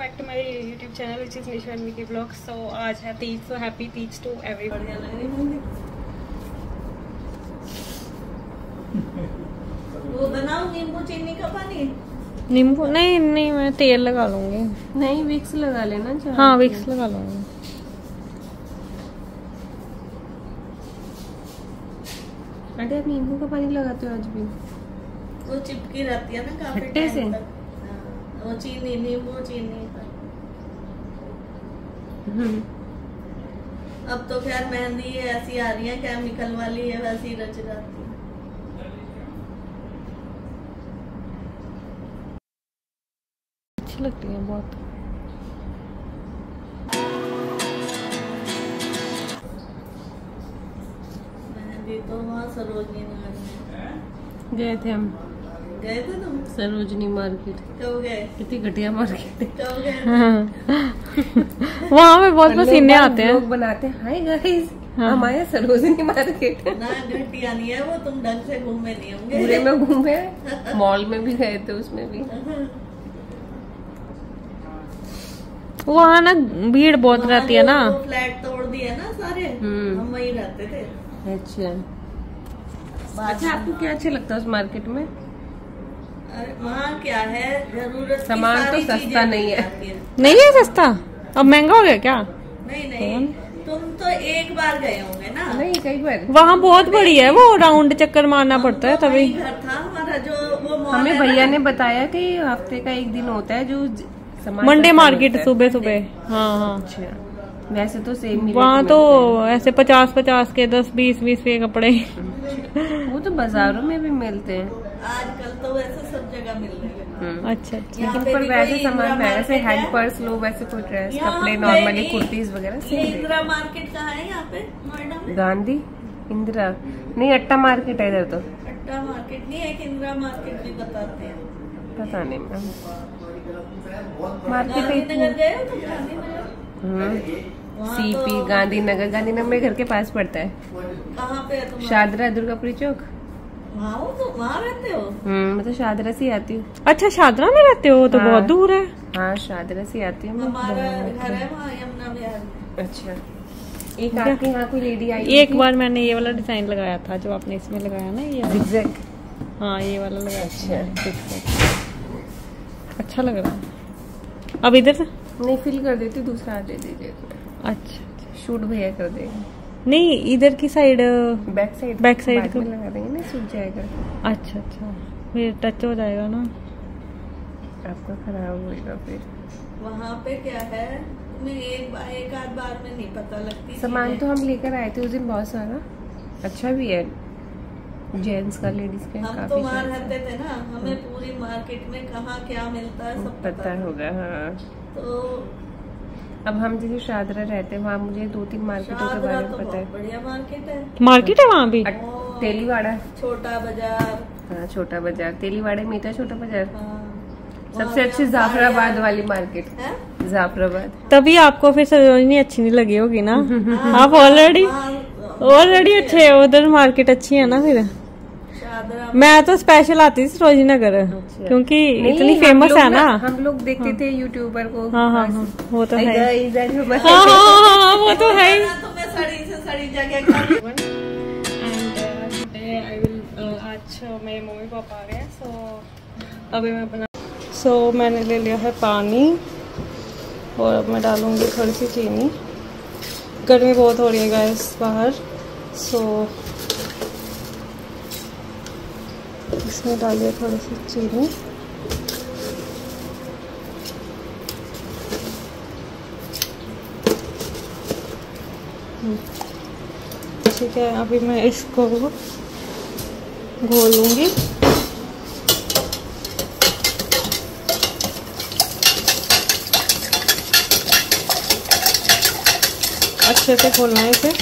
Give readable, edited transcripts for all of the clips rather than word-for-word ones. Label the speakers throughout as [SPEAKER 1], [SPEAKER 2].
[SPEAKER 1] Back to my YouTube channel which is Nisha and Vicky blog. So आज है Teej, so happy Teej to everyone.
[SPEAKER 2] वो बनाओ नींबू चीनी का पानी।
[SPEAKER 1] नींबू नहीं, मैं तेल लगा लूंगी।
[SPEAKER 2] नहीं, विक्स लगा लेना।
[SPEAKER 1] हाँ, विक्स लगा लूंगी।
[SPEAKER 2] आंटी, आप नींबू का पानी लगाते हो आज भी? वो चिपकी रहती है ना काफी खट्टे से। वो चीनी, नींबू चीनी पर। अब तो खैर मेहंदी ऐसी आ रही है, केमिकल वाली है, वैसी रच जाती है।
[SPEAKER 1] अच्छी लगती है बहुत।
[SPEAKER 2] मेहंदी तो वहाँ सरोजनी नगर
[SPEAKER 1] गए थे हम।
[SPEAKER 2] गए थे तुम?
[SPEAKER 1] सरोजनी मार्केट।
[SPEAKER 2] कब गए?
[SPEAKER 1] कितनी घटिया मार्केट है।
[SPEAKER 2] कब गए?
[SPEAKER 1] वहाँ पे बहुत पसीने आते हैं।
[SPEAKER 2] लोग बनाते हैं हाय गाइस, हमारे सरोजनी मार्केट
[SPEAKER 1] है
[SPEAKER 2] ना। घटिया नहीं है वो, तुम ढंग से घूमे नहीं होंगे।
[SPEAKER 1] पूरे में घूमे, मॉल में भी गए थे, उसमें भी। वहाँ ना भीड़ बहुत रहती है ना।
[SPEAKER 2] फ्लैट तोड़ दिए ना सारे, हम वहीं रहते थे।
[SPEAKER 1] अच्छा, आपको क्या अच्छा लगता है उस मार्केट में?
[SPEAKER 2] वहाँ क्या है, जरूरत
[SPEAKER 1] सामान तो सस्ता नहीं है।
[SPEAKER 2] नहीं
[SPEAKER 1] है सस्ता? अब महंगा हो गया क्या?
[SPEAKER 2] नहीं, तुम तो एक बार गए होंगे ना?
[SPEAKER 1] नहीं, कई बार। वहाँ बहुत बड़ी है, वो राउंड चक्कर मारना पड़ता है तभी।
[SPEAKER 2] घर था हमारा जो वो
[SPEAKER 1] हमें भैया ने बताया कि हफ्ते का एक दिन होता है जो मंडे मार्केट, सुबह। हाँ। अच्छा, वैसे तो सेम वहाँ तो ऐसे 50-50 के, 10-20 के कपड़े। वो तो बाजारों में भी मिलते हैं
[SPEAKER 2] आजकल, तो वैसे सब जगह मिल रहे हैं।
[SPEAKER 1] अच्छा। लेकिन पर वैसे सामान वैसे हैंड पर्स लो, वैसे कोई ड्रेस, कपड़े, नॉर्मली कुर्तीज वगैरह।
[SPEAKER 2] इंदिरा मार्केट कहाँ है यहाँ पे नोएडा में?
[SPEAKER 1] गांधी इंदिरा नहीं, अट्टा मार्केट है इधर। तो
[SPEAKER 2] अट्टा मार्केट नहीं है, इंदिरा मार्केट भी बताते हैं।
[SPEAKER 1] पता नहीं मैम। मार्केट
[SPEAKER 2] गांधीनगर गए हो तुम? गांधीनगर
[SPEAKER 1] सीपी गांधीनगर मेरे घर के पास पड़ता है।
[SPEAKER 2] कहाँ पे है तुम?
[SPEAKER 1] शादरा, दुर्गापुरी चौक।
[SPEAKER 2] वहाँ रहते हो?
[SPEAKER 1] मैं तो शादरा से आती हूँ। अच्छा, शादरा में रहते हो? तो बहुत दूर है। हाँ, शादरा से आती हूँ।
[SPEAKER 2] हमारा घर है वहाँ यमुना विहार में।
[SPEAKER 1] अच्छा, एक आपके यहाँ कोई लेडी आई? एक बार मैंने ये वाला डिजाइन लगाया था जो आपने इसमें लगाया ना, ये जिगजैग। हाँ, ये वाला लगाया। अच्छा लग रहा है। अब इधर से नहीं फिल कर देती, दूसरा दे दीजिए। अच्छा, शूट भैया कर देंगे। नहीं, इधर की साइड, बैक साइड को लगा देंगे ना, सूख जाएगा। अच्छा, फिर टच हो जाएगा ना, आपका खराब होएगा फिर।
[SPEAKER 2] वहाँ पे क्या है, तुम्हें एक आध बार में नहीं पता लगती।
[SPEAKER 1] सामान तो हम लेकर आए थे उस दिन बहुत सारा। अच्छा भी है, जेंट्स का, लेडीज का।
[SPEAKER 2] हम तो वहाँ रहते थे ना, हमें पूरी मार्केट में कहाँ क्या मिलता है सब
[SPEAKER 1] पता होगा। हाँ,
[SPEAKER 2] तो
[SPEAKER 1] अब हम जैसे शादरा रहते हैं, वहाँ मुझे 2-3 मार्केटों के बारे में पता है।
[SPEAKER 2] बढ़िया
[SPEAKER 1] मार्केट है वहाँ भी। तेलीवाड़ा,
[SPEAKER 2] छोटा बाजार।
[SPEAKER 1] हाँ, छोटा बाजार तेलीवाड़े में था। छोटा बाजार सबसे अच्छी जाफराबाद वाली मार्केट है, जाफराबाद। तभी आपको फिर सरोजनी अच्छी नहीं लगी होगी ना। आप ऑलरेडी अच्छे है, उधर मार्केट अच्छी है ना। फिर मैं तो स्पेशल आती थी सरोजनी नगर, क्योंकि इतनी फेमस है ना। हम लोग देखते थे यूट्यूबर को। हाँ, वो तो है। हाँ, वो तो है। आज मेरे मम्मी पापा आ गए हैं, सो अभी मैं मैंने ले लिया है पानी, और अब मैं डालूंगी थोड़ी सी चीनी। गर्मी बहुत हो रही है गाइस बाहर, सो इसमें डालिए थोड़ी सी चीनी। ठीक है, अभी मैं इसको घोलूंगी। अच्छे से खोलना है इसे।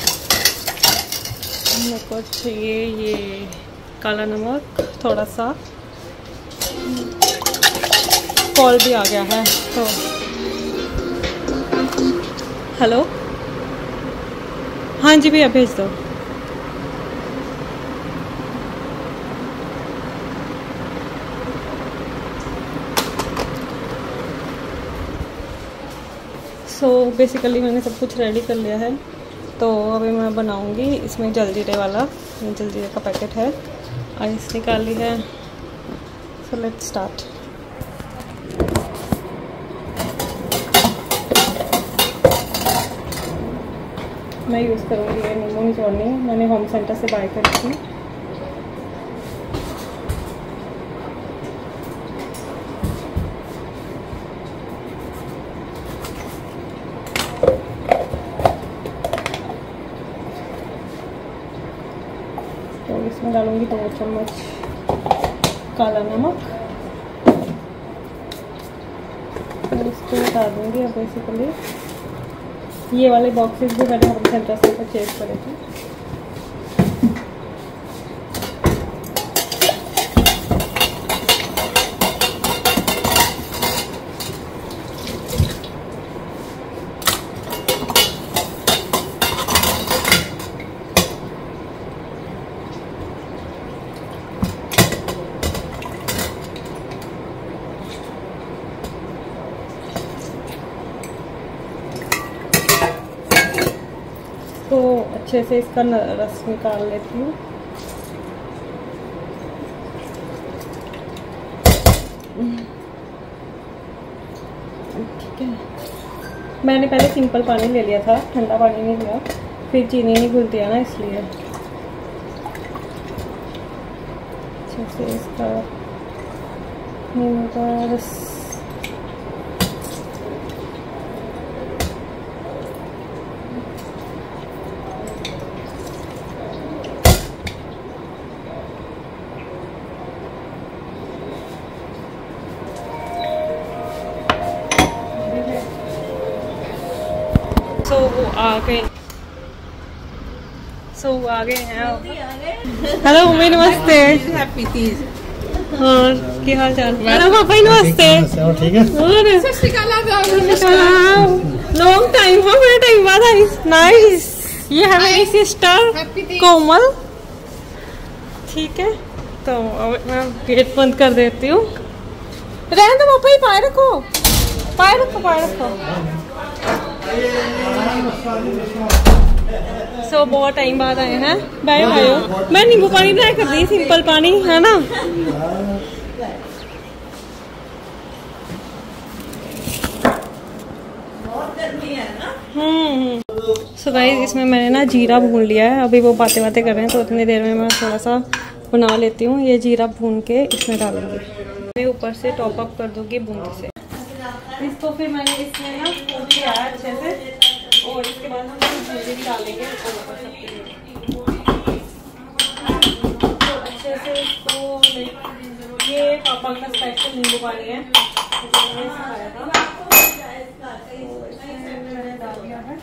[SPEAKER 1] मेरे को चाहिए ये काला नमक, थोड़ा सा कॉल भी आ गया है तो। हेलो, हाँ जी भैया, भेज दो। सो बेसिकली मैंने सब कुछ रेडी कर लिया है, तो अभी मैं बनाऊंगी। इसमें जलजीरे वाला, जलजीरे का पैकेट है, आइस निकाली है। So let's start. मैं यूज़ करूँगी ये नींबू निचोड़नी, मैंने होम सेंटर से बाय करी थी। तो इसमें डालूँगी 2 चम्मच काला नमक और इसको बता दूँगी। अब बेसिकली ये वाले बॉक्सेस भी मैंने होम सेंटर से परचेज करे थे। तो अच्छे से इसका रस निकाल लेती हूँ। ठीक है, मैंने पहले सिंपल पानी ले लिया था, ठंडा पानी नहीं लिया, फिर चीनी नहीं घुलती है ना, इसलिए अच्छे से इसका नींबू का रस वो आ गए। वो आ गए हैं। हेलो मम्मी नमस्ते।
[SPEAKER 2] हैप्पी तीज।
[SPEAKER 1] और क्या हाल चाल? हेलो पापा नमस्ते।
[SPEAKER 3] ठीक है।
[SPEAKER 1] लॉन्ग टाइम, हाँ बड़ा टाइम बाद आई। नाइस। ये है मेरी सिस्टर कोमल। ठीक है, तो अब मैं गेट बंद कर देती हूँ। रहने दो पापा, ही पाए रखो, पाए रखो, पाए रखो। सो बहुत टाइम बाद आए हैं। Bye bye. मैं नींबू पानी ट्राई कर दी, सिंपल पानी है ना। सो गाइस, इसमें मैंने ना जीरा भून लिया है। अभी वो बातें बातें कर रहे हैं, तो उतनी देर में मैं थोड़ा सा बना लेती हूँ। ये जीरा भून के इसमें डालूंगी, मैं ऊपर से टॉप अप कर दूंगी बूंदी से। इसको फिर मैंने इसमें ना भून लिया है अच्छे से, और इसके बाद हम बूंदी भी डालेंगे ऊपर तो अच्छे से इसको। ये पापा का स्पेशल नींबू पानी है, सिखाया था, मैंने डाल दिया है।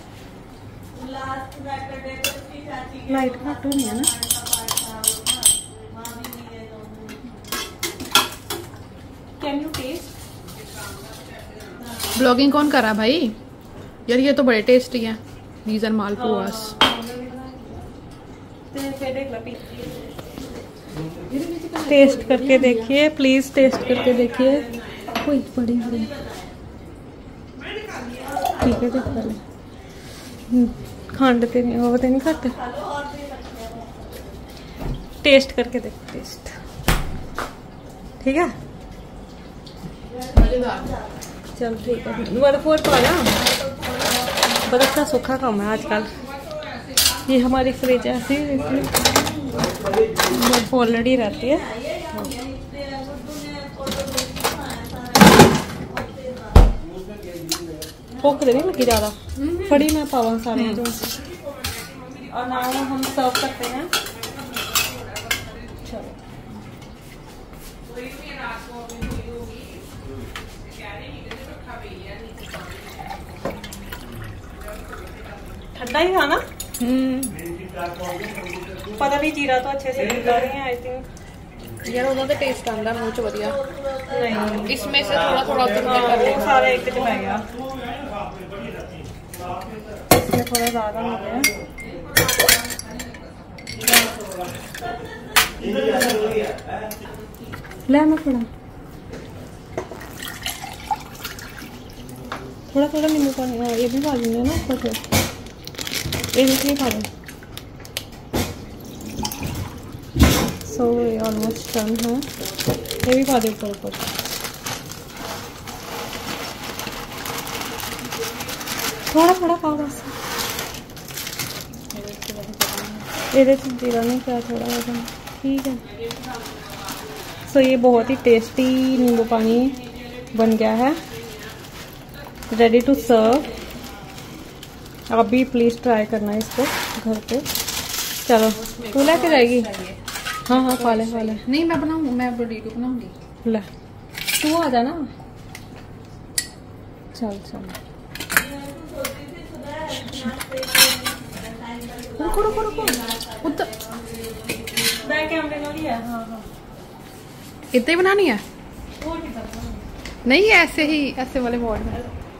[SPEAKER 1] लाइट घट नहीं है ना। Can you test?
[SPEAKER 4] ब्लॉगिंग कौन करा भाई? यार ये तो बड़े टेस्टी हैं, दीज आर मालपुआस।
[SPEAKER 1] टेस्ट करके देखिए प्लीज, टेस्ट करके देखिए। कोई बड़ी बड़ी ठीक है, देख पहले खांडते नहीं, वो नहीं खाते। टेस्ट करके देख, टेस्ट ठीक है। चल ठीक है, बर्फ और पा ना, बर्फ का सूखा कम है आजकल। ये हमारी फ्रिज ऐसी बर्फ ऑलरेडी रहती है। भूख नहीं लगी ज़्यादा, फड़ी मैं पावा सारे जो। और नाउ हम सर्व करते हैं। चलो ठंडा ही था ना। पता नहीं, जीरा तो अच्छे से निकल रही है आई थिंक।
[SPEAKER 4] यार उन्होंने टेस्ट आंदा मुंह च वधिया
[SPEAKER 1] नहीं,
[SPEAKER 4] इसमें से थोड़ा थोड़ा उतर
[SPEAKER 1] सारा एक च पै गया, इसमें थोड़ा ज्यादा हो गया। ले मैं थोड़ा थोड़ा थोड़ा नींबू पानी, हाँ ये भी पा देंगे ना ऊपर से, ये भी पा दें। सो ये ऑलमोस्ट डन है, ये भी पा दें ऊपर ऊपर। थोड़ा थोड़ा पाओ बस, ये जीरा नहीं क्या थोड़ा वजन, ठीक है। सो ये बहुत ही टेस्टी नींबू पानी बन गया है, रेडी टू सर्व। आप भी प्लीज़ ट्राई करना इसको घर पे। चलो तू लेके जाएगी? हाँ हाँ खा ले खा ले।
[SPEAKER 4] नहीं मैं बनाऊंगी, मैं वीडियो बनाऊंगी।
[SPEAKER 1] ले तू आ जाना, चल चल।
[SPEAKER 4] रुको रुको रुको, उधर
[SPEAKER 1] बैक कैमरे को लिया। हाँ हाँ
[SPEAKER 4] इतनी ही बनानी है? नहीं ऐसे ही, ऐसे वाले बोर्ड में।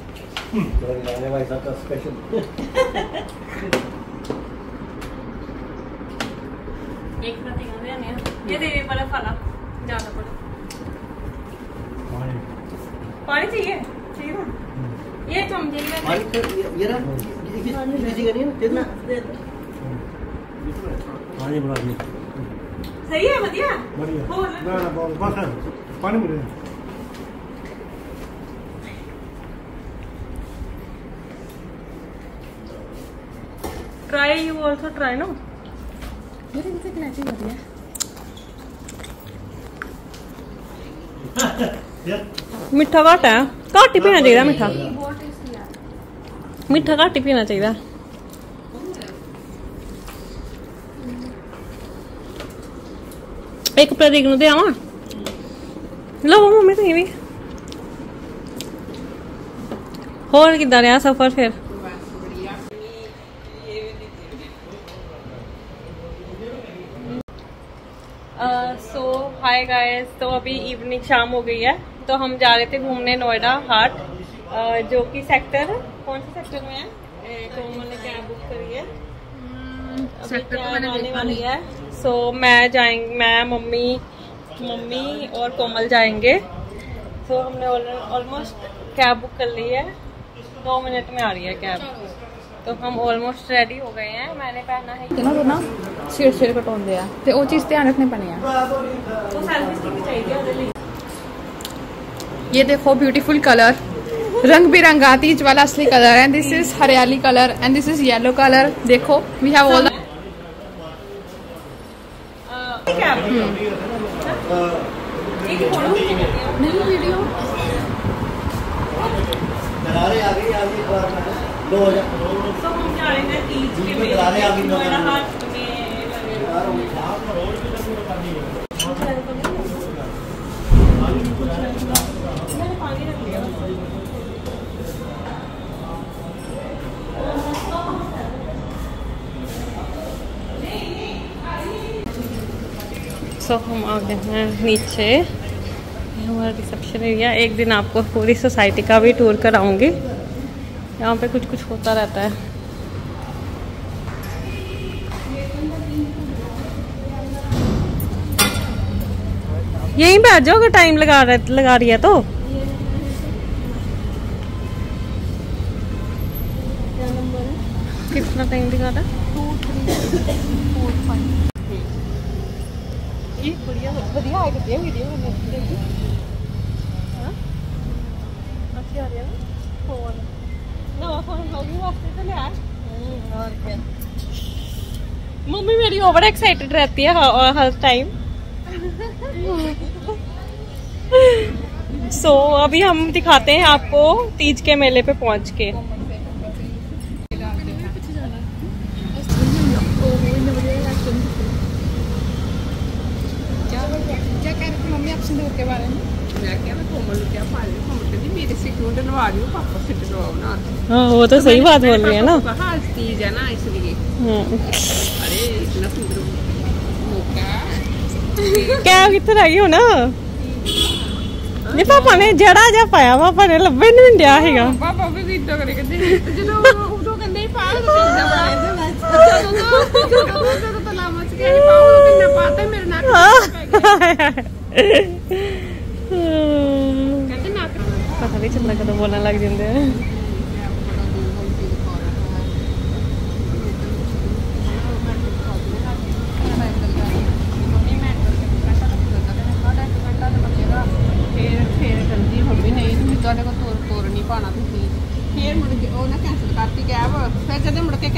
[SPEAKER 1] एक ये दे वाला फाला ज्यादा पड़ा पानी चाहिए ये चमचे सही है, बढ़िया
[SPEAKER 3] पानी मिले।
[SPEAKER 1] Try, you also try no.
[SPEAKER 4] मेरे इनसे क्लैची बढ़िया।
[SPEAKER 1] मिठा घट है, घट ही पीना चाहिए मिठा, मिठा घट ही पीना चाहिए। एक प्रतीक नु दे आवा, लो मम्मी तुम भी। होर किदा रहा सफर फिर? सो हाय गाइस, तो अभी इवनिंग शाम हो गई है, तो हम जा रहे थे घूमने नोएडा हाट, जो कि सेक्टर, कौन से सेक्टर में है? कोमल ने कैब बुक करी है, सेक्टर तो मैंने आने वाली है। सो मैं मम्मी और कोमल जाएंगे। सो हमने ऑलमोस्ट कैब बुक कर ली है, 2 मिनट में आ रही है कैब, तो हम ऑलमोस्ट रेडी हो गए हैं। मैंने पहना है
[SPEAKER 4] ना सिर कटाउंदे आ ते ओ चीज ध्यान रखने पैने आ।
[SPEAKER 1] तो सेल्फी स्टिक चाहिए।
[SPEAKER 4] ये देखो ब्यूटीफुल कलर, रंग बिरंगा तीज वाला असली कलर है। दिस इज हरियाली colour and this is yellow colour. देखो वी हैव ऑल द नहीं वीडियो
[SPEAKER 1] तो हम जा रहे हैं तीज के मेले नोएडा हाट में। मैंने पानी रख लिया। सो हम आ गए हैं नीचे, हमारा रिसेप्शन एरिया। एक दिन आपको पूरी सोसाइटी का भी टूर कराऊंगी, यहाँ पे कुछ कुछ होता रहता है। यहीं बैठ जाओ अगर टाइम लगा रही है तो। कितना टाइम दिखा रहा है?
[SPEAKER 4] 2 3 4 5।
[SPEAKER 1] ये बढ़िया बढ़िया आ गई है वीडियो में। हां अच्छी आ रही है ना फोन। ना फोन होगी वास्ते तो ले आ। और क्या, मम्मी मेरी ओवर एक्साइटेड रहती है हर टाइम। सो अभी हम दिखाते हैं आपको तीज के मेले पे पहुंच के।
[SPEAKER 4] क्या कह रही थी मम्मी आप सिंदूर के बारे में?
[SPEAKER 1] हाँ वो तो सही बात बोल रही है ना।
[SPEAKER 2] तीज है ना इसलिए। अरे इतना सुंदर
[SPEAKER 1] क्या कितने रही हो ना ये पापा ने जड़ा जा पाया, पापा ने लब्बे नहीं दिया हैगा।
[SPEAKER 4] पापा भी इतना करे कहते ਜਦੋਂ ਉਦੋਂ ਕਹਿੰਦੇ ਪਾ ਦੋ ਜਦੋਂ ਤਾਂ ਲਾਮਾ ਚ ਕਹਿ ਪਾਉ ਕਿੰਨਾ ਪਾਤਾ ਮੇਰੇ ਨਾਲ
[SPEAKER 1] कहते ना पता नहीं चलता कदों बोलने लग जाते हैं।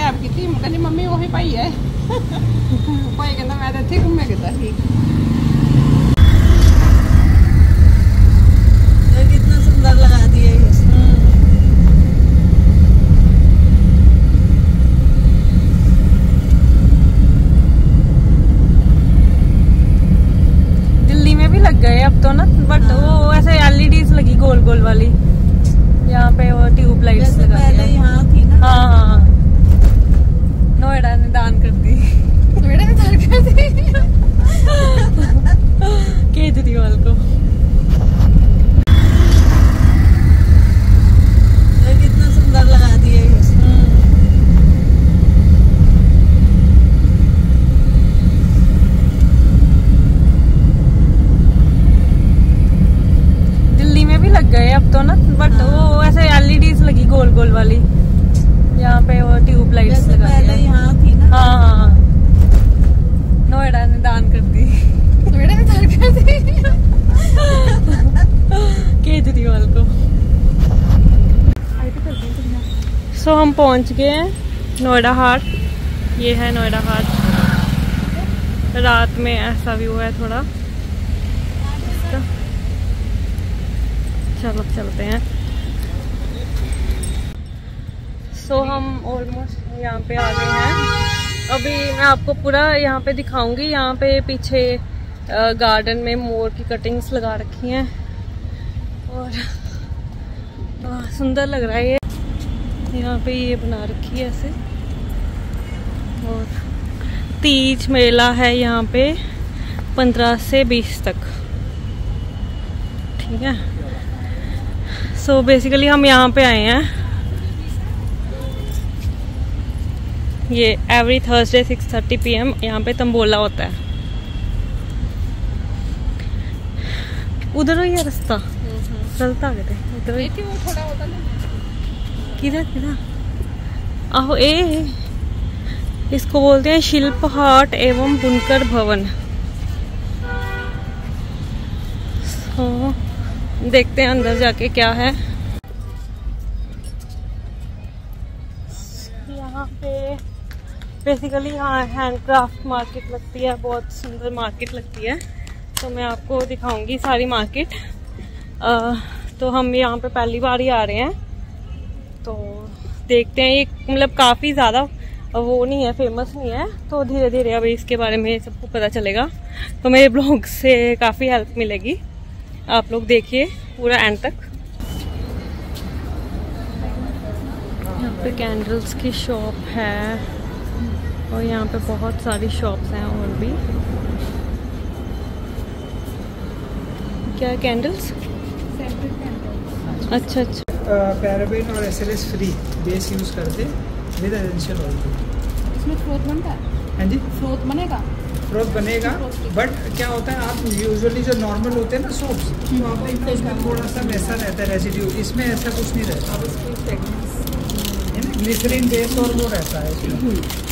[SPEAKER 4] गायब की थी, मैं कहती मम्मी वही पाई है। कोई कहना मैं तो थी घूमे कितना ठीक।
[SPEAKER 2] कितना सुंदर लगा दिए
[SPEAKER 1] दिल्ली में भी लग गए अब तो ना, बट वो ऐसे एलईडीज लगी गोल गोल वाली, यहाँ पे वो ट्यूब लाइट्स लगा
[SPEAKER 2] पहले यहाँ थी ना।
[SPEAKER 1] हाँ, नोएडा ने दान कर दी।
[SPEAKER 4] नोएडा ने दान कर दी
[SPEAKER 1] केजरीवाल को।
[SPEAKER 2] कितना सुंदर लगा दिए
[SPEAKER 1] दिल्ली में भी लग गए अब तो ना, बट वो ऐसे एलईडीज लगी गोल गोल वाली, यहाँ पे वो ट्यूब लाइट्स लगा दी।
[SPEAKER 2] पहले यहाँ थी ना।
[SPEAKER 1] हाँ, नोएडा ने दान कर दी।
[SPEAKER 4] नोएडा ने दान कर दी
[SPEAKER 1] केजरीवाल को। सो हम पहुंच गए हैं नोएडा हाट। ये है नोएडा हाट। रात में ऐसा व्यू है थोड़ा इसका। चलो चलते हैं। सो हम ऑलमोस्ट यहाँ पे आ गए हैं। अभी मैं आपको पूरा यहाँ पे दिखाऊंगी। यहाँ पे पीछे गार्डन में मोर की कटिंग्स लगा रखी हैं और सुंदर लग रहा है ये। यहाँ पे ये बना रखी है ऐसे। और तीज मेला है यहाँ पे 15 से 20 तक, ठीक है। सो बेसिकली हम यहाँ पे आए हैं। ये एवरी थर्सडे 6:30 PM यहाँ पे तंबोला होता है। उधर ही है रास्ता, चलता गए उधर ही।
[SPEAKER 4] वो थोड़ा होता ना
[SPEAKER 1] किधर किधर आहो ए, इसको बोलते हैं शिल्प हाट एवं बुनकर भवन। तो देखते हैं अंदर जाके क्या है। यहाँ पे बेसिकली यहाँ हैंडक्राफ्ट मार्केट लगती है, बहुत सुंदर मार्केट लगती है। तो मैं आपको दिखाऊंगी सारी मार्केट। तो हम यहाँ पे पहली बार ही आ रहे हैं, तो देखते हैं। ये मतलब काफ़ी ज़्यादा वो नहीं है, फेमस नहीं है, तो धीरे धीरे अभी इसके बारे में सबको पता चलेगा। तो मेरे ब्लॉग से काफ़ी हेल्प मिलेगी। आप लोग देखिए पूरा एंड तक। यहाँ पे कैंडल्स की शॉप है और यहाँ पे बहुत सारी शॉप्स हैं और भी। क्या है कैंडल्स? अच्छा अच्छा।
[SPEAKER 3] पैराबेन और SLS फ्री बेस यूज करते विद एसेंशियल ऑयल।
[SPEAKER 4] इसमें फ्रोथ बनता है?
[SPEAKER 3] हाँ जी,
[SPEAKER 4] फ्रोथ बनेगा।
[SPEAKER 3] फ्रोथ बनेगा, बट क्या होता है, आप यूजुअली जो नॉर्मल होते हैं ना सोप्स, तो आप देखते हैं उसमें थोड़ा सा वैसा रहता है रेसिड्यू। इसमें ऐसा कुछ नहीं रहता, ग्लिसरीन बेस और वो रहता है इसमें।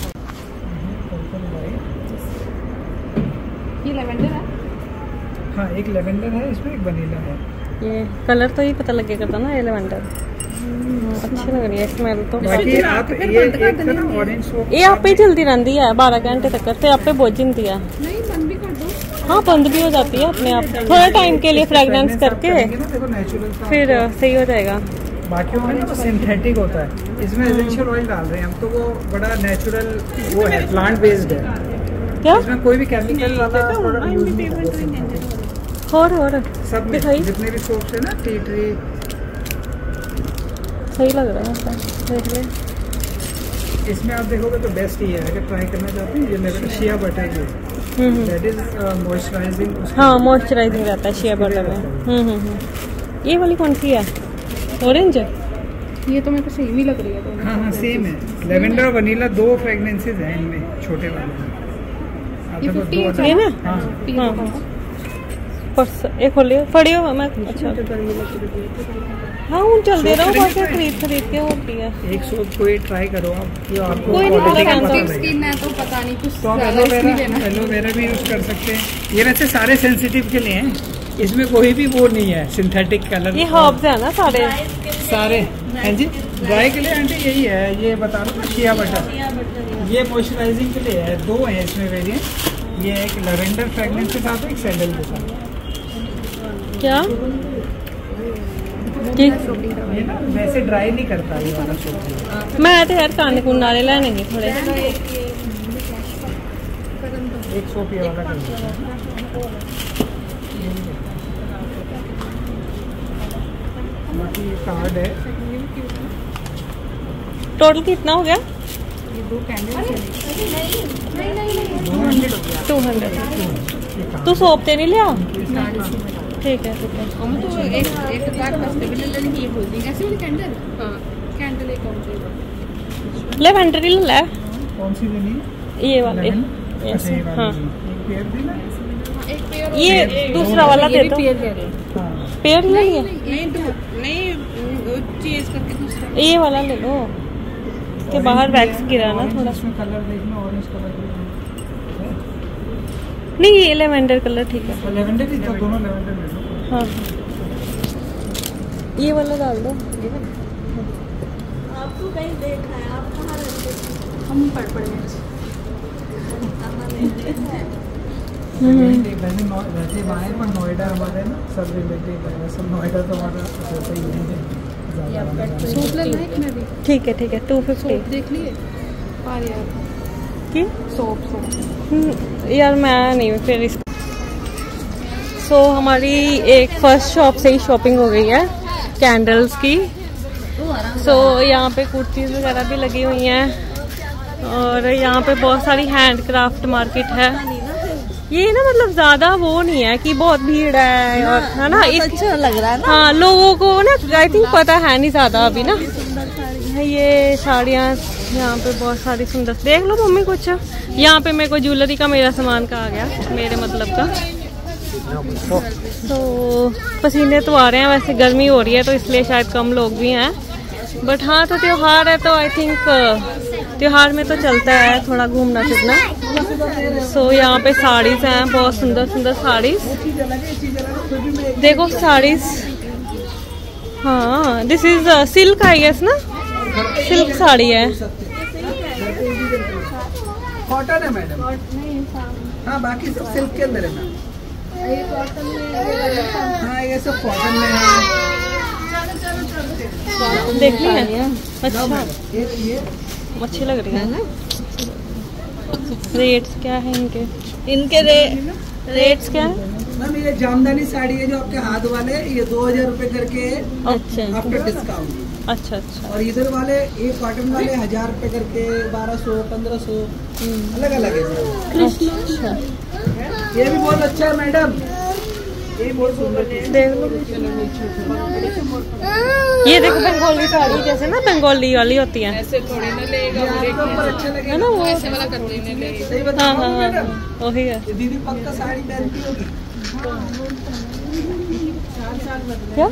[SPEAKER 4] ये लेवेंडर है?
[SPEAKER 3] हाँ, एक लेवेंडर है इसमें, एक वनीला है।
[SPEAKER 1] ये कलर तो ही पता लगेगा था ना, ये लेवेंडर। अच्छी लग रही है स्मेल तो।
[SPEAKER 3] बाकी आप ये एक ना ऑरेंज सोप,
[SPEAKER 1] ये आप ही जल्दी रहती है 12 घंटे तक करते, आप पे बहुत जिंदी है।
[SPEAKER 4] नहीं, बंद भी कर दो।
[SPEAKER 1] हाँ, बंद भी हो जाती है अपने आप, थोड़ा टाइम के लिए फ्रेगनेंस करके
[SPEAKER 3] देखो नेचुरल
[SPEAKER 1] फिर सही हो जाएगा।
[SPEAKER 3] बाकी में ना सिंथेटिक होता है, इसमें एसेंशियल ऑयल डाल रहे हैं हम, तो वो बड़ा नेचुरल वो है, प्लांट बेस्ड है।
[SPEAKER 1] क्या
[SPEAKER 3] इसमें कोई भी केमिकल वाला प्रोडक्ट यूज नहीं होता।
[SPEAKER 1] और
[SPEAKER 3] सब में जितने भी सोप्स है ना, टी ट्री,
[SPEAKER 1] सही लग रहा है। देख ले,
[SPEAKER 3] इसमें आप देखोगे तो बेस्ट ही है। अगर ट्राई करना चाहते हैं, ये मेरा शिया बटर है, दैट इज मॉइस्चराइजिंग।
[SPEAKER 1] हाँ, मॉइस्चराइजिंग रहता है शिया बटर में। ये वाली कौन सी है? ऑरेंज।
[SPEAKER 4] ये तो मेरे को सेम ही लग रही है।
[SPEAKER 3] हाँ हाँ, सेम है। लेवेंडर और वनीला 2 फ्रेगनेंसेज हैं इनमें, छोटे वाले।
[SPEAKER 4] ये 50
[SPEAKER 1] ये ना?
[SPEAKER 3] हाँ
[SPEAKER 1] हाँ, एक खोलियो फड़ियो मैं। अच्छा हाँ, हूँ चल दे रहा हूँ, बस खरीद के होती है।
[SPEAKER 3] एक सोप कोई ट्राई करो आप, जो आपको
[SPEAKER 1] कोई नहीं
[SPEAKER 3] quality का
[SPEAKER 1] पता
[SPEAKER 3] पता
[SPEAKER 1] लगेगा।
[SPEAKER 3] लगेगा।
[SPEAKER 4] स्किन है तो पता नहीं कुछ
[SPEAKER 3] तो आप
[SPEAKER 4] ज्यादा इसमें देना।
[SPEAKER 3] एलोवेरा भी यूज कर सकते हैं। ये वैसे सारे सेंसिटिव के लिए हैं, इसमें कोई भी वो नहीं है सिंथेटिक कलर।
[SPEAKER 1] ये हर्ब्स है ना सारे
[SPEAKER 3] हैं जी। ड्राई के लिए आंटी यही है, ये बता रहा हूँ शिया बटर, ये मॉइस्चराइजिंग के लिए है। 2 है इसमें वेरिएंट, ये एक लैवेंडर फ्रेगनेंस के साथ, एक सैंडल के साथ।
[SPEAKER 1] क्या
[SPEAKER 3] ये ना वैसे ड्राई नहीं करता ये वाला सोप।
[SPEAKER 1] मैं तो यार काने कुनारे लेने नहीं थोड़े।
[SPEAKER 3] एक सोप ये वाला कर देता हूँ। बाकी ये कार्ड है।
[SPEAKER 1] टोटल कितना हो गया? 200। तू सोप ते नहीं लिया? ठीक है ठीक है।
[SPEAKER 4] तो एक बार बस्ते भी ले लेंगे, ये बोल देंगे ऐसे वाली कैंडल। हाँ कैंडल एक और
[SPEAKER 1] लेवेंडर ही ले।
[SPEAKER 3] कौन सी लेनी है?
[SPEAKER 1] ये वाले।
[SPEAKER 3] अच्छा ये वाली।
[SPEAKER 1] हाँ
[SPEAKER 3] एक पेयर देना,
[SPEAKER 4] एक पेयर।
[SPEAKER 1] ये दूसरा वाला दे दो। पेयर ले लिए?
[SPEAKER 4] नहीं चेंज करके दूसरा
[SPEAKER 1] ये वाला ले लो के बाहर वैक्स गिरा ना थोड़ा।
[SPEAKER 3] इसमें कलर देखना, ऑरेंज कलर
[SPEAKER 1] नहीं ये लेवेंडर कलर ठीक है।
[SPEAKER 3] लेवेंडर ही तो, दोनों लेवेंडर ले लो।
[SPEAKER 1] हाँ ये वाला डाल दो।
[SPEAKER 2] आपको कहीं देखा है? आप कहाँ रहते हैं?
[SPEAKER 4] हम पढ़
[SPEAKER 3] वैसे वहाँ पर नोएडा हमारे ना सब रिलेटिव है, सब नोएडा तो हमारा होता ही नहीं है।
[SPEAKER 4] सूप लेना है मैं भी।
[SPEAKER 1] ठीक है 250
[SPEAKER 4] देख लिए पार यार
[SPEAKER 1] की
[SPEAKER 4] सोप
[SPEAKER 1] यार मैं नहीं फिर इस। सो हमारी एक फर्स्ट शॉप से ही शॉपिंग हो गई है कैंडल्स की। सो यहाँ पे कुर्तीज वगैरह भी लगी हुई हैं और यहाँ पे बहुत सारी हैंडक्राफ्ट मार्केट है। ये ना मतलब ज्यादा वो नहीं है कि बहुत भीड़ है और है ना,
[SPEAKER 2] अच्छा लग रहा है ना।
[SPEAKER 1] हाँ लोगों को ना आई थिंक पता है नहीं ज्यादा अभी ना। ये साड़ियाँ यहाँ पे बहुत सारी सुंदर। देख लो मम्मी कुछ यहाँ पे मेरे को ज्वेलरी का मेरा सामान का आ गया, मेरे मतलब का। तो पसीने तो आ रहे हैं, वैसे गर्मी हो रही है तो इसलिए शायद कम लोग भी हैं। बट हाँ तो त्योहार है तो आई थिंक त्योहार में तो चलता है थोड़ा घूमना फिरना। सो यहाँ पे साड़ीज हैं, बहुत सुंदर सुंदर साड़ीज। देखो साड़ीज। हाँ this is silk I guess ना, सिल्क साड़ी है।
[SPEAKER 3] कॉटन है मैडम। हाँ बाकी सब सिल्क के अंदर है मैम। हाँ ये सब कॉटन में है।
[SPEAKER 1] देख लिया? अच्छा अच्छी लग रही है ना। रेट्स क्या है इनके?
[SPEAKER 2] इनके
[SPEAKER 1] रेट्स क्या है?
[SPEAKER 3] मैम ये जामदानी साड़ी है जो आपके हाथ वाले, ये 2000 रुपए करके है
[SPEAKER 1] अच्छा
[SPEAKER 3] आफ्टर डिस्काउंट।
[SPEAKER 1] अच्छा अच्छा।
[SPEAKER 3] और इधर वाले ये कॉटन वाले 1000 रुपए करके 1200 1500 अलग अलग है।
[SPEAKER 1] अच्छा
[SPEAKER 3] ये भी बहुत अच्छा है मैडम, ये बहुत सुंदर है।
[SPEAKER 1] देख लो ये देखो बंगाली साड़ी जैसे ना बंगाली वाली होती है
[SPEAKER 4] ऐसे थोड़ी ना लेगा,
[SPEAKER 3] अच्छा लगे
[SPEAKER 1] है ना वो।
[SPEAKER 4] ऐसे वाला करते नहीं ले।
[SPEAKER 3] सही
[SPEAKER 1] हाँ
[SPEAKER 3] बताओ
[SPEAKER 1] हाँ
[SPEAKER 3] मैडम,
[SPEAKER 1] हाँ वही है।
[SPEAKER 3] ये दीदी पक्का साड़ी पहनती होगी।
[SPEAKER 1] क्या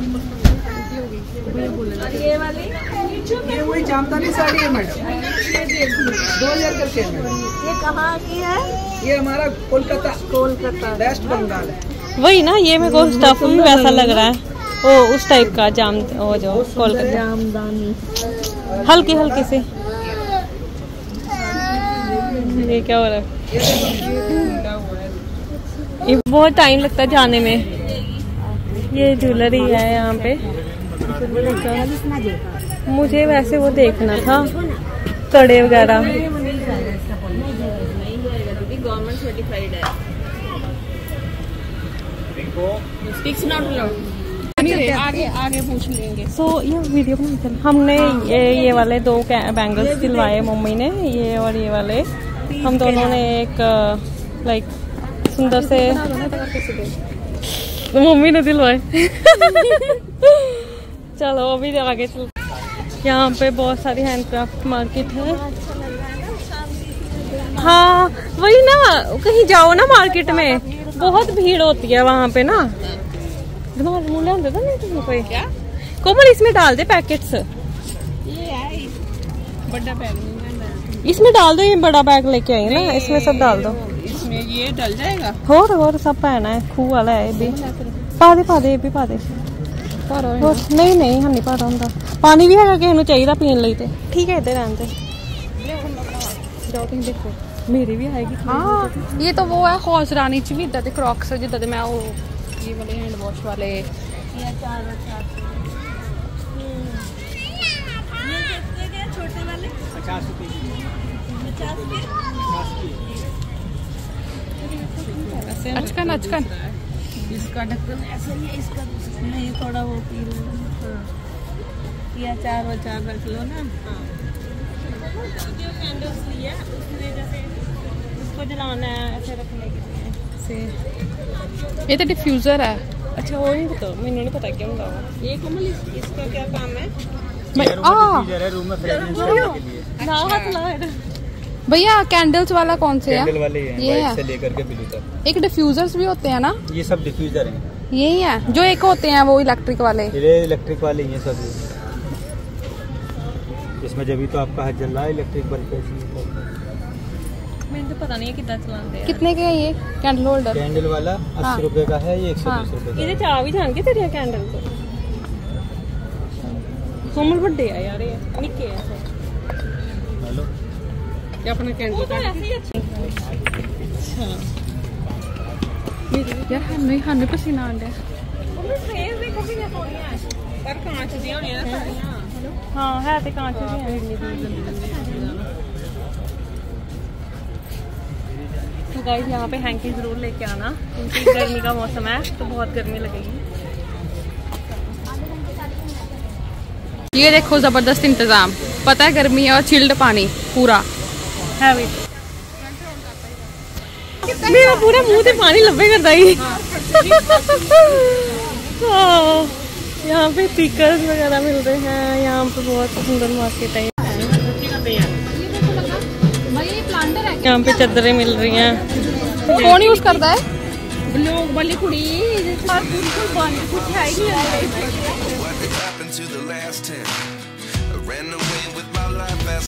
[SPEAKER 3] ये वही जामदानी साड़ी है मैडम, 2000 करके है मैडम।
[SPEAKER 2] ये कहाँ की है?
[SPEAKER 3] ये हमारा कोलकाता वेस्ट बंगाल है।
[SPEAKER 1] वही ना, ये मेरे को स्टफ भी वैसा लग रहा है वो उस टाइप का जाम, वो जो कोलकाता
[SPEAKER 2] जामदानी
[SPEAKER 1] हल्की हल्की सी। ये क्या हो रहा है? ये बहुत टाइम लगता है जाने में। ये ज्वेलरी है यहाँ पे। मुझे वैसे वो देखना था कड़े वगैरह।
[SPEAKER 2] गवर्नमेंट सर्टिफाइड है।
[SPEAKER 4] आगे आगे पूछ लेंगे।
[SPEAKER 1] सो ये वीडियो बना चल। हमने ये वाले 2 बैंगल्स सिलवाए मम्मी ने, ये और ये वाले। हम दोनों ने एक लाइक सुंदर से मम्मी ने दिलवाए। चलो अभी आगे चल। यहाँ पे बहुत सारी हैंडक्राफ्ट मार्केट है। हाँ वही ना, कहीं जाओ ना मार्केट में बहुत भीड़ होती है वहाँ पे ना। दिमाग मुँह लाते था नहीं तुम्हें कोई क्या? कोमल इसमें डाल दे पैकेट्स।
[SPEAKER 4] ये बड़ा बैग
[SPEAKER 1] इसमें डाल दो, ये बड़ा बैग लेके आई ना, इसमें सब डाल दो।
[SPEAKER 4] इसमें ये डल जाएगा।
[SPEAKER 1] हो सब पहना है, खूह वाला है ये भी। ਪਾ ਦੇ ਇਹ ਵੀ ਪਾ ਦੇ। ਨਹੀਂ ਨਹੀਂ ਹਾਂ ਨਹੀਂ ਭਾਰਾ ਹੁੰਦਾ। ਪਾਣੀ ਵੀ ਹੈਗਾ ਕਿਸੇ ਨੂੰ ਚਾਹੀਦਾ ਪੀਣ ਲਈ ਤੇ ਠੀਕ ਹੈ। ਇੱਧਰ ਰਹਿਣ ਤੇ ਦੇਖੋ मेरी भी आएगी।
[SPEAKER 4] हाँ ये तो वो है हौस रानी च भी इदा दे क्रॉक्स जिदा दे मैं वो ये वाले हैंड वॉश वाले
[SPEAKER 2] छोटे वाले
[SPEAKER 3] 50 रुपए
[SPEAKER 4] अचकन अचकन।
[SPEAKER 2] इसका ढक्कन ऐसा ही है, इसका नहीं थोड़ा वो पी लो। या चार रख लो ना। जो कैंडल्स लिया उसने जैसे उसको जलाना है ऐसे रखने के लिए से।
[SPEAKER 4] ये तो डिफ्यूजर है।
[SPEAKER 1] अच्छा वो नहीं पता, मैंने नहीं पता क्या होगा
[SPEAKER 2] ये कमल इसका क्या काम है?
[SPEAKER 3] रूम में फ्रेगनेंस करने के लिए।
[SPEAKER 1] ना हाथ लगा।
[SPEAKER 4] भैया कैंडल्स वाला कौन से है?
[SPEAKER 3] कैंडल वाले हैं,
[SPEAKER 4] ये
[SPEAKER 3] वाइट
[SPEAKER 4] है
[SPEAKER 3] से लेकर के ब्लू तक।
[SPEAKER 4] एक डिफ्यूजर्स भी होते हैं ना?
[SPEAKER 3] ये सब डिफ्यूजर हैं।
[SPEAKER 4] यही है जो एक होते हैं वो इलेक्ट्रिक वाले।
[SPEAKER 3] ये इलेक्ट्रिक वाले ये सब। इसमें जब भी तो आपका हाथ जल रहा है इलेक्ट्रिक बल्ब पे।
[SPEAKER 1] मैंने तो पता नहीं है कितना चलाते हैं।
[SPEAKER 4] कितने के है ये कैंडल होल्डर?
[SPEAKER 3] कैंडल वाला 80 रुपए का है, ये 120 रुपए का
[SPEAKER 1] ਇਹਦੇ
[SPEAKER 3] है।
[SPEAKER 1] ਚ ਆ ਵੀ ਜਾਣਗੇ ਤੇਰੀਆਂ ਕੈਂਡਲ ਤੋਂ। ਕੋਮਲ ਵੱਡੇ ਆ ਯਾਰ ਇਹ ਨਿੱਕੇ ਆ।
[SPEAKER 3] हेलो
[SPEAKER 1] ਇਹ ਆਪਣਾ ਕੈਂਡਲ
[SPEAKER 2] ऐसे ही अच्छा।
[SPEAKER 4] यार हमें पसीना आ रहा है।
[SPEAKER 2] फेस देखो कितने सोनिया है पर कांच दी होनी है ना सारियां।
[SPEAKER 1] हाँ है तो कांच भी है। तो गाइस यहाँ पे हैंकी जरूर लेके आना क्योंकि गर्मी का मौसम है तो बहुत गर्मी लगेगी।
[SPEAKER 4] ये देखो जबरदस्त इंतजाम, पता है गर्मी है और चिल्ड पानी पूरा
[SPEAKER 1] है भी मेरा पूरा मुंह से पानी लब्बे करता ही। यहाँ पे स्पीकर्स वगैरह मिल रहे हैं। यहाँ पे बहुत सुंदर मार्केट है। यहाँ पे चादरें मिल रही हैं।
[SPEAKER 4] कौन यूज करता है?
[SPEAKER 2] लोग वाली कुड़ी कुछ है ही नहीं।